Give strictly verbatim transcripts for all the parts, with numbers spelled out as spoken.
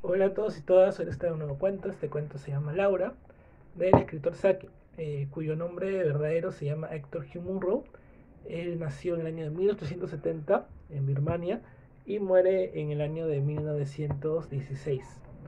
Hola a todos y todas, hoy les traigo un nuevo cuento. Este cuento se llama Laura, del escritor Saki, eh, cuyo nombre verdadero se llama Hector Hugh Munro. Él nació en el año de mil ochocientos setenta en Birmania y muere en el año de mil novecientos dieciséis.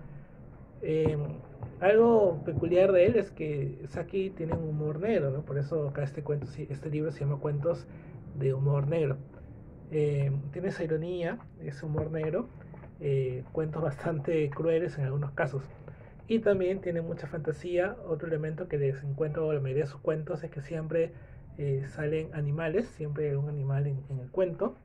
Eh, Algo peculiar de él es que Saki tiene un humor negro, ¿no? Por eso acá este, cuento, este libro se llama Cuentos de Humor Negro. Eh, tiene esa ironía, ese humor negro, eh, cuentos bastante crueles en algunos casos. Y también tiene mucha fantasía. Otro elemento que les encuentro en la mayoría de sus cuentos es que siempre eh, salen animales, siempre hay un animal en, en el cuento.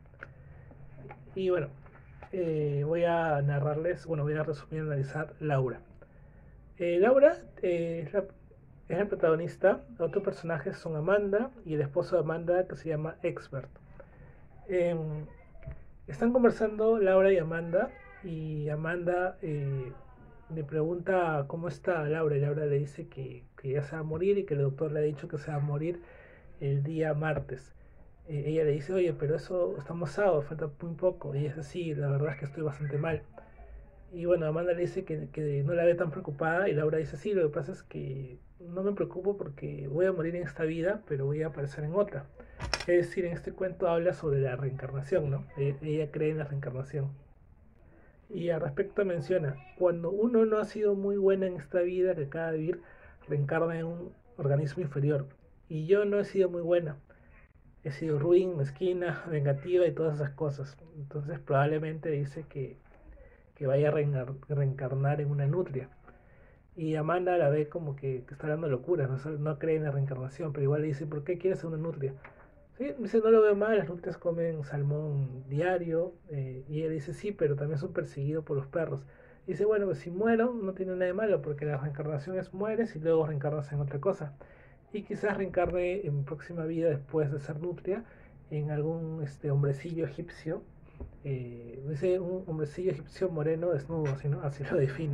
Y bueno, eh, voy a narrarles, bueno, voy a resumir y analizar Laura. Eh, Laura eh, es, la, es el protagonista. Otros personajes son Amanda y el esposo de Amanda, que se llama Expert. Eh, Están conversando Laura y Amanda, y Amanda eh, le pregunta cómo está Laura, y Laura le dice que, que ya se va a morir y que el doctor le ha dicho que se va a morir el día martes. Eh, ella le dice, oye, pero eso estamos sábado, falta muy poco. Y es así, la verdad es que estoy bastante mal. Y bueno, Amanda le dice que, que no la ve tan preocupada, y Laura dice, sí, lo que pasa es que no me preocupo porque voy a morir en esta vida, pero voy a aparecer en otra. Es decir, en este cuento habla sobre la reencarnación, ¿no? E- Ella cree en la reencarnación. Y al respecto menciona, cuando uno no ha sido muy buena en esta vida que acaba de vivir, reencarna en un organismo inferior. Y yo no he sido muy buena. He sido ruin, mezquina, vengativa y todas esas cosas. Entonces probablemente dice que, que vaya a reencarnar en una nutria. Y Amanda la ve como que, que está hablando locuras, no, no cree en la reencarnación, pero igual le dice, ¿por qué quieres ser una nutria? Sí, dice, no lo veo mal, las nutrias comen salmón diario, eh, y ella dice, sí, pero también son perseguidos por los perros. Dice, bueno, pues si muero no tiene nada de malo, porque la reencarnación es mueres y luego reencarnas en otra cosa. Y quizás reencarne en próxima vida, después de ser nutria, en algún este, hombrecillo egipcio. Eh, dice un hombrecillo egipcio moreno desnudo, así, ¿no? Así lo define.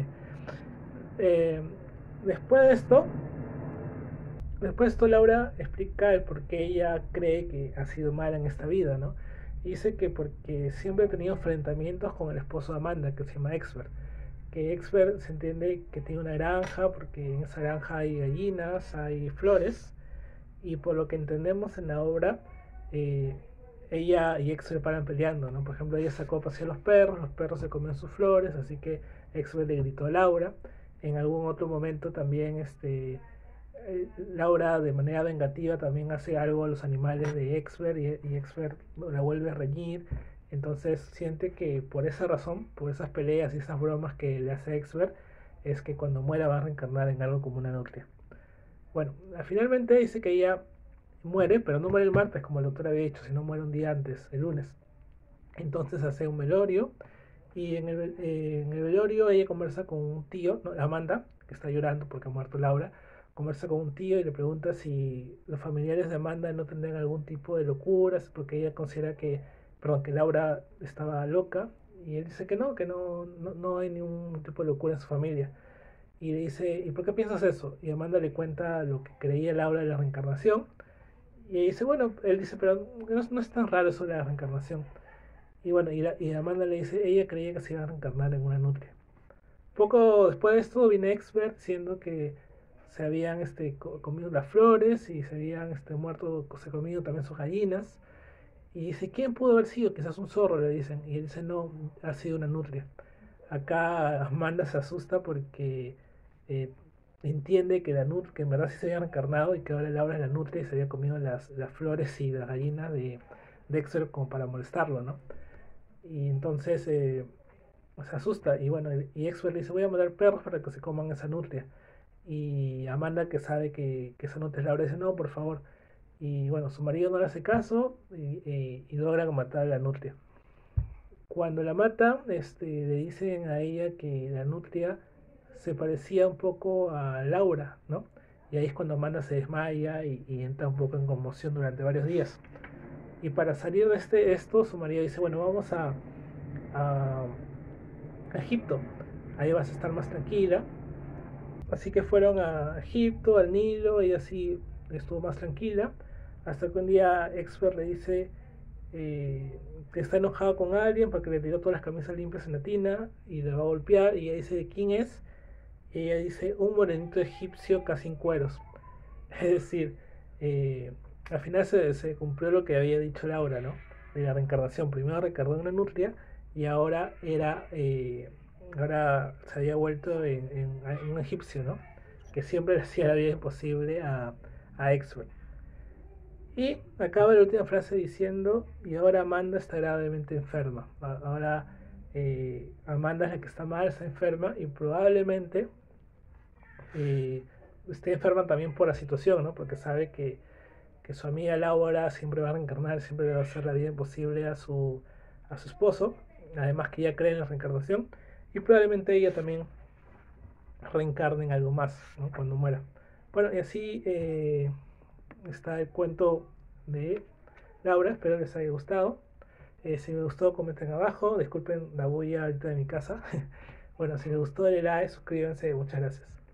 Eh, Después de esto, Después esto Laura explica el por qué ella cree que ha sido mala en esta vida, ¿no? Y dice que porque siempre ha tenido enfrentamientos con el esposo de Amanda, que se llama Expert. Que Expert se entiende que tiene una granja, porque en esa granja hay gallinas, hay flores, y por lo que entendemos en la obra, eh, ella y Expert paran peleando, ¿no? Por ejemplo, ella sacó a pasear a los perros, los perros se comían sus flores, así que Expert le gritó a Laura. En algún otro momento también este eh, Laura de manera vengativa también hace algo a los animales de Expert, y, y Expert la vuelve a reñir. Entonces siente que por esa razón, por esas peleas y esas bromas que le hace Expert, es que cuando muera va a reencarnar en algo como una nutria. Bueno, finalmente dice que ella muere, pero no muere el martes como el doctor había dicho, sino muere un día antes, el lunes. Entonces hace un velorio, y en el, eh, en el velorio ella conversa con un tío, ¿no? Amanda, que está llorando porque ha muerto Laura. Conversa con un tío y le pregunta si los familiares de Amanda no tendrían algún tipo de locuras, porque ella considera que, perdón, que Laura estaba loca. Y él dice que no, que no, no, no hay ningún tipo de locura en su familia. Y le dice, ¿y por qué piensas eso? Y Amanda le cuenta lo que creía Laura de la reencarnación. Y él dice, bueno, él dice, pero no, no es tan raro eso de la reencarnación. Y bueno, y, la, y Amanda le dice, ella creía que se iba a reencarnar en una nutria. Poco después de esto viene Expert diciendo que se habían este, comido las flores, y se habían este, muerto, se comido también sus gallinas. Y dice, ¿quién pudo haber sido? Quizás un zorro, le dicen. Y él dice, no, ha sido una nutria. Acá Amanda se asusta porque eh, entiende que la nut que en verdad sí se había reencarnado, y que ahora Laura es la nutria y se había comido las, las flores y las gallinas de Dexter como para molestarlo, ¿no? Y entonces eh, se asusta, y bueno, y Expert le dice, voy a mandar perros para que se coman esa nutria. Y Amanda, que sabe que, que esa nutria es Laura, dice, no, por favor. Y bueno, su marido no le hace caso, y, y, y logra matar a la nutria. Cuando la mata, este, le dicen a ella que la nutria se parecía un poco a Laura, ¿no? Y ahí es cuando Amanda se desmaya, y, y entra un poco en conmoción durante varios días. Y para salir de este, esto, su marido dice, bueno, vamos a, a, a Egipto, ahí vas a estar más tranquila. Así que fueron a Egipto, al Nilo, y así estuvo más tranquila, hasta que un día Expert le dice eh, está enojado con alguien porque le tiró todas las camisas limpias en la tina y le va a golpear y ella dice de quién es y ella dice un morenito egipcio casi en cueros. Es decir, eh, al final se, se cumplió lo que había dicho Laura, ¿no? De la reencarnación. Primero reencarnó en una nutria y ahora era, eh, ahora se había vuelto en, en- en un egipcio, ¿no? Que siempre le hacía la vida imposible a, a Exwell. Y acaba la última frase diciendo, y ahora Amanda está gravemente enferma. Ahora eh, Amanda es la que está mal, está enferma y probablemente eh, esté enferma también por la situación, ¿no? Porque sabe que, que su amiga Laura siempre va a reencarnar, siempre le va a hacer la vida imposible a su, a su esposo. Además que ella cree en la reencarnación y probablemente ella también reencarne en algo más, ¿no? Cuando muera. Bueno, y así eh, está el cuento de Laura, espero les haya gustado. Eh, si me gustó, comenten abajo. Disculpen la bulla ahorita de mi casa. Bueno, si les gustó, denle like, suscríbanse. Muchas gracias.